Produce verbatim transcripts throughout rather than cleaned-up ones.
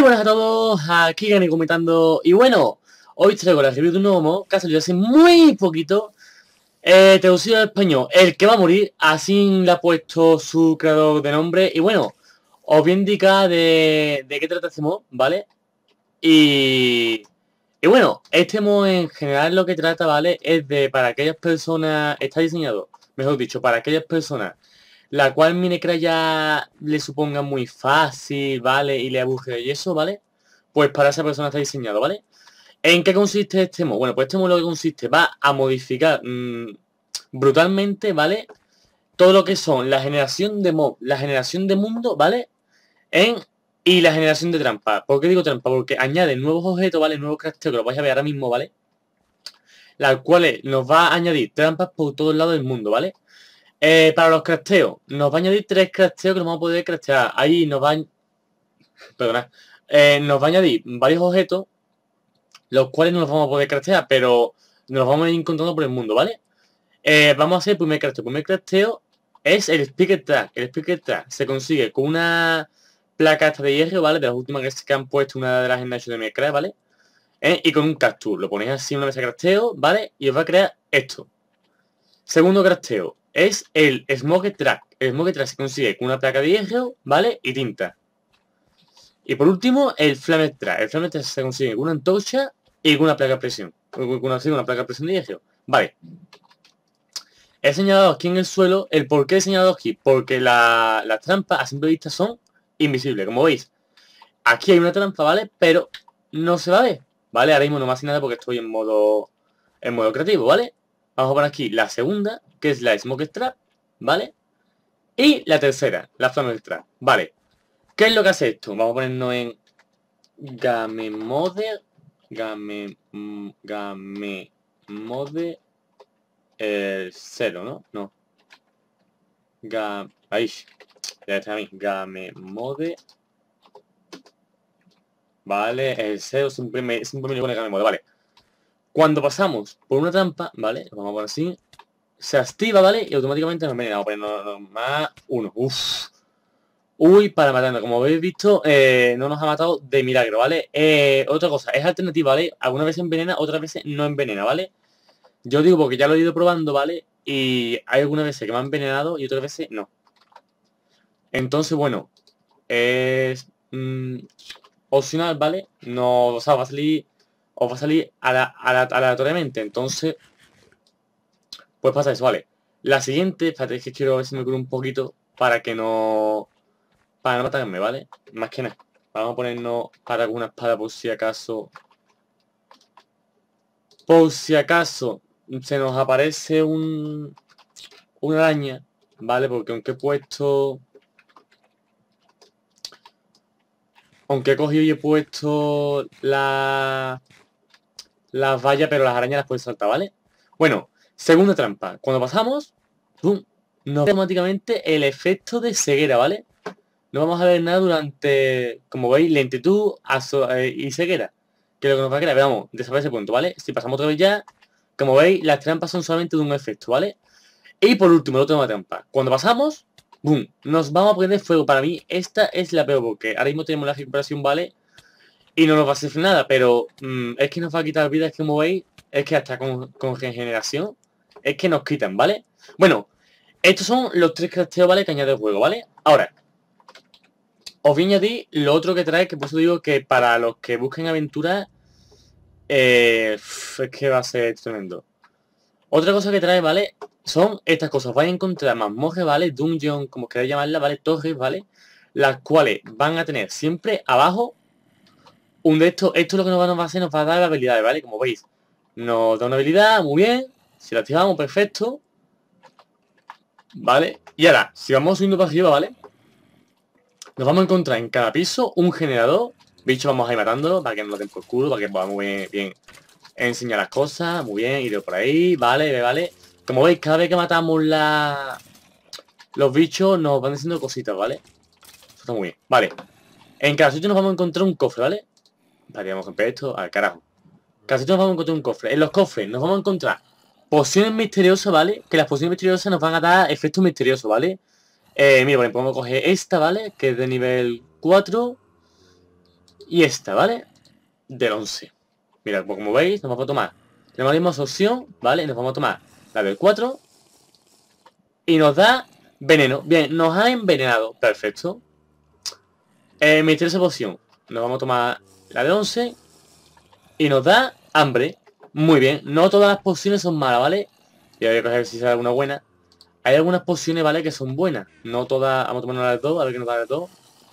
buenas a todos, aquí Gani comentando. Y bueno, hoy traigo la review de un nuevo modo que ha salido hace muy poquito, eh, traducido al español, El que va a morir. Así le ha puesto su creador de nombre. Y bueno, os voy a indicar de, de qué trata este modo, ¿vale? Y, y bueno, este modo en general lo que trata, ¿vale? Es de para aquellas personas, está diseñado, mejor dicho, para aquellas personas la cual Minecraft ya le suponga muy fácil, ¿vale? Y le aburre y eso, ¿vale? Pues para esa persona está diseñado, ¿vale? ¿En qué consiste este modo? Bueno, pues este modo lo que consiste va a modificar mmm, brutalmente, ¿vale? Todo lo que son la generación de mob, la generación de mundo, ¿vale? En, y la generación de trampa. ¿Por qué digo trampa? Porque añade nuevos objetos, ¿vale? Nuevos crafteos que lo vais a ver ahora mismo, ¿vale? Las cuales nos va a añadir trampas por todos lados del mundo, ¿vale? Eh, para los crafteos, nos va a añadir tres crafteos que nos vamos a poder craftear. Ahí nos va a... Perdona. Eh, nos va a añadir varios objetos, los cuales no los vamos a poder craftear, pero nos los vamos a ir encontrando por el mundo, ¿vale? Eh, vamos a hacer el primer crafteo. El primer crafteo es el Speaker Track. El Speaker Track se consigue con una placa esta de hierro, ¿vale? De las últimas que han puesto una de las en de Minecraft, ¿vale? Eh, y con un cactus. Lo ponéis así en una mesa de crafteo, ¿vale? Y os va a crear esto. Segundo crafteo es el Smoke Track. El Smoke Track se consigue con una placa de hierro, ¿vale? Y tinta. Y por último, el Flame Track. El Flame Track se consigue con una antorcha y con una placa de presión. Con una, con una placa de presión de hierro. Vale. He señalado aquí en el suelo. ¿El por qué he señalado aquí? Porque la, las trampas a simple vista son invisibles. Como veis, aquí hay una trampa, ¿vale? Pero no se va a ver, ¿vale? Ahora mismo no me hace nada porque estoy en modo, en modo creativo, ¿vale? Vamos a poner aquí la segunda, que es la Smoke Trap, ¿vale? Y la tercera, la Flame Trap, ¿vale? ¿Qué es lo que hace esto? Vamos a ponernos en Game Mode, Game, Game Mode el cero, ¿no? No. Game, ahí, ya está a mí, Game Mode, ¿vale? El cero siempre me, siempre me pone Game Mode, ¿vale? Cuando pasamos por una trampa, ¿vale? Lo vamos a poner así. Se activa, ¿vale? Y automáticamente nos envenena. Vamos a poner más uno. Uff. Uy, para matarnos. Como habéis visto, eh, no nos ha matado de milagro, ¿vale? Eh, otra cosa, es alternativa, ¿vale? Algunas veces envenena, otras veces no envenena, ¿vale? Yo digo porque ya lo he ido probando, ¿vale? Y hay algunas veces que me han envenenado y otras veces no. Entonces, bueno, es mmm, opcional, ¿vale? No, o sea, va a salir, os va a salir aleatoriamente. Entonces, pues pasa eso, ¿vale? La siguiente, espérate, es que quiero ver si me curo un poquito para que no... Para no matarme, ¿vale? Más que nada. Vamos a ponernos para alguna espada por si acaso... Por si acaso se nos aparece un... Una araña, ¿vale? Porque aunque he puesto... Aunque he cogido y he puesto la... Las vallas, pero las arañas las puedes saltar, ¿vale? Bueno, segunda trampa. Cuando pasamos, ¡pum!, nos da automáticamente el efecto de ceguera, ¿vale? No vamos a ver nada durante, como veis, lentitud eh, y ceguera. Que es lo que nos va a crear, veamos, desaparece punto, ¿vale? Si pasamos otra vez ya, como veis, las trampas son solamente de un efecto, ¿vale? Y por último, la última trampa. Cuando pasamos, ¡boom!, nos vamos a prender fuego. Para mí, esta es la peor, porque ahora mismo tenemos la recuperación, ¿vale? Y no nos va a hacer nada, pero mmm, es que nos va a quitar vidas, que como veis, es que hasta con, con regeneración, es que nos quitan, ¿vale? Bueno, estos son los tres crafteos, ¿vale?, que añade el juego, ¿vale? Ahora, os voy a añadir lo otro que trae, que por eso digo que para los que busquen aventuras, eh, es que va a ser tremendo. Otra cosa que trae, ¿vale?, son estas cosas. Vais a encontrar mazmorras, ¿vale?, dungeon, como queráis llamarla, ¿vale?, torres, ¿vale?, las cuales van a tener siempre abajo un de estos. Esto es lo que nos va a hacer, nos va a dar habilidades, ¿vale? Como veis, nos da una habilidad, muy bien. Si la activamos, perfecto. ¿Vale? Y ahora, si vamos subiendo para arriba, ¿vale?, nos vamos a encontrar en cada piso un generador. Bicho, vamos a ir matándolo para que no nos den por culo, para que podamos bien, bien enseñar las cosas. Muy bien, ir por ahí, vale, vale. Como veis, cada vez que matamos la... los bichos nos van diciendo cositas, ¿vale? Eso está muy bien, vale. En cada sitio nos vamos a encontrar un cofre, ¿vale? Vale, vamos a romper esto, al carajo. Casi todos vamos a encontrar un cofre. En los cofres nos vamos a encontrar pociones misteriosas, ¿vale? Que las pociones misteriosas nos van a dar efectos misteriosos, ¿vale? Eh, mira, por ejemplo, vamos a coger esta, ¿vale? Que es de nivel cuatro. y esta, ¿vale? Del once. Mira, pues como veis, nos vamos a tomar. Tenemos la misma opción, ¿vale? Nos vamos a tomar la del cuatro. Y nos da veneno. Bien, nos ha envenenado. Perfecto. Eh, mi tercera poción. Nos vamos a tomar la de once. Y nos da hambre. Muy bien. No todas las pociones son malas, ¿vale? Y voy a coger si sale alguna buena. Hay algunas pociones, ¿vale? Que son buenas. No todas. Vamos a tomar una de dos. A ver qué nos da de dos.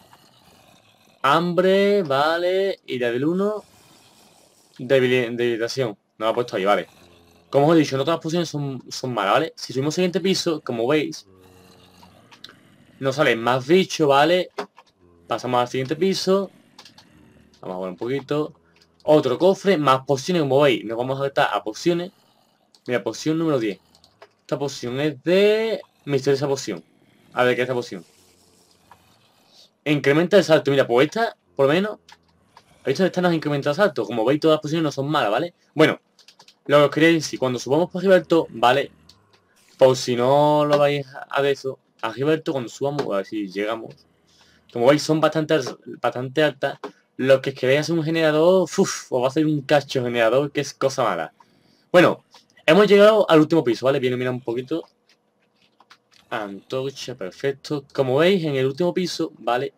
Hambre, vale. Y la del uno. Debilitación. No la ha puesto ahí, vale. Como os he dicho, no todas las pociones son, son malas, ¿vale? Si subimos al siguiente piso, como veis, nos salen más bichos, ¿vale? Pasamos al siguiente piso. Vamos a ver un poquito. Otro cofre, más pociones, como veis. Nos vamos a adaptar a pociones. Mira, poción número diez. Esta poción es de... misteriosa poción. A ver, ¿qué es esta poción? Incrementa el salto. Mira, pues esta, por lo menos... Esta, esta nos incrementa el salto. Como veis, todas las pociones no son malas, ¿vale? Bueno, lo que os quería decir, cuando subamos para Giberto, ¿vale? Por si no lo vais a de eso, a Giberto cuando subamos, a ver si llegamos. Como veis, son bastante, bastante altas. Lo que queréis hacer un generador, uff, os va a hacer un cacho generador, que es cosa mala. Bueno, hemos llegado al último piso, ¿vale? Viene, mira un poquito. Antorcha, perfecto. Como veis, en el último piso, ¿vale?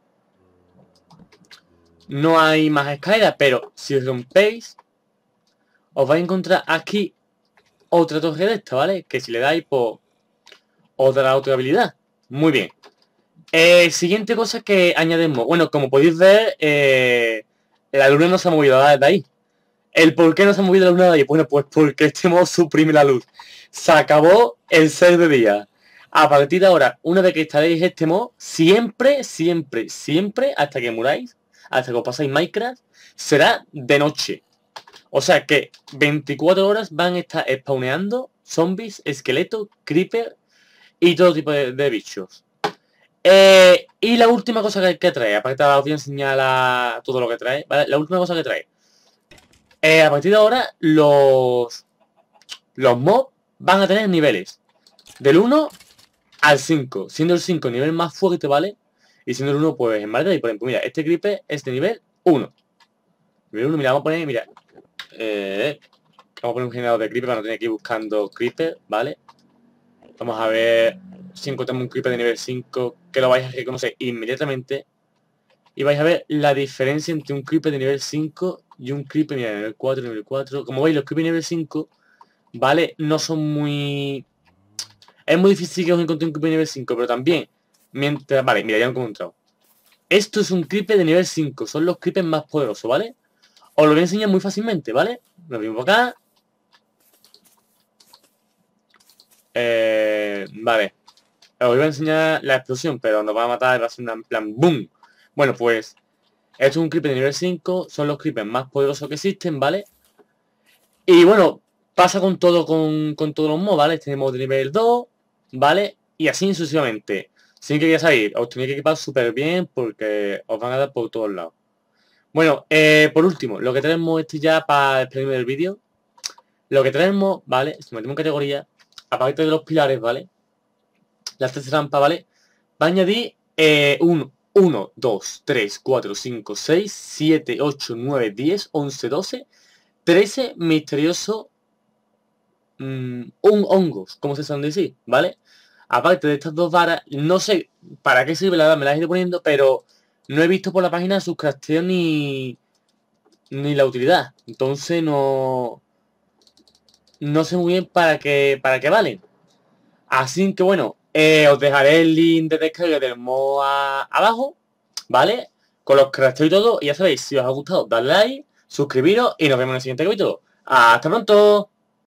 No hay más escaleras, pero si rompéis, os vais a encontrar aquí otra torre de esta, ¿vale? Que si le dais, pues, os dará otra habilidad. Muy bien. Eh, siguiente cosa que añadimos. Bueno, como podéis ver, eh, la luna no se ha movido de ahí. ¿El por qué no se ha movido la luna de ahí? Bueno, pues porque este modo suprime la luz. Se acabó el ser de día. A partir de ahora, una vez que instaléis este modo, siempre, siempre, siempre, hasta que muráis, hasta que os pasáis Minecraft, será de noche. O sea que veinticuatro horas van a estar spawneando zombies, esqueletos, creeper y todo tipo de, de bichos. Eh, y la última cosa que, que trae, aparte os voy a enseñar la, todo lo que trae, ¿vale? La última cosa que trae. Eh, a partir de ahora, los, los mobs van a tener niveles. Del uno al cinco, siendo el cinco el nivel más fuerte, ¿vale? Y siendo el uno, pues en madre, y por ejemplo, mira, este creeper es de nivel uno. Nivel uno, mira, vamos a poner, mira. Eh, vamos a poner un generador de creeper para no tener que ir buscando creeper, ¿vale? Vamos a ver si encontramos un creeper de nivel cinco que lo vais a reconocer inmediatamente. Y vais a ver la diferencia entre un creeper de nivel cinco y un creeper, mira, de nivel cuatro, nivel cuatro. Como veis, los creepers de nivel cinco, ¿vale? No son muy... Es muy difícil que os encontréis un creeper de nivel cinco, pero también, mientras... Vale, mira, ya lo he encontrado. Esto es un creeper de nivel cinco, son los creepers más poderosos, ¿vale? Os lo voy a enseñar muy fácilmente, ¿vale? Lo abrimos acá. Eh, vale. Os voy a enseñar la explosión, pero nos va a matar, va a ser una en plan boom. Bueno, pues esto es un creeper de nivel cinco, son los creepers más poderosos que existen, ¿vale? Y bueno, pasa con todo, con, con todos los mods, ¿vale? Tenemos de nivel dos, ¿vale? Y así sucesivamente. Sin que ya sabéis, os tenéis que equipar súper bien porque os van a dar por todos lados. Bueno, eh, por último, lo que tenemos este ya para despedirme del vídeo. Lo que tenemos, ¿vale? Si metemos en categoría, aparte de los pilares, ¿vale? Las tres trampas, ¿vale? Va a añadir eh, un uno, dos, tres, cuatro, cinco, seis, siete, ocho, nueve, diez, once, doce, trece misteriosos mmm, un hongos, como se suelen decir, ¿vale? Aparte de estas dos varas, no sé para qué sirve, la verdad, me las he ido poniendo, pero no he visto por la página su crafteo ni, ni la utilidad. Entonces no... No sé muy bien para qué, para qué valen. Así que bueno, eh, os dejaré el link de descarga del mod a, abajo, ¿vale? Con los crafteos y todo. Y ya sabéis, si os ha gustado, dadle like, suscribiros y nos vemos en el siguiente capítulo. ¡Hasta pronto!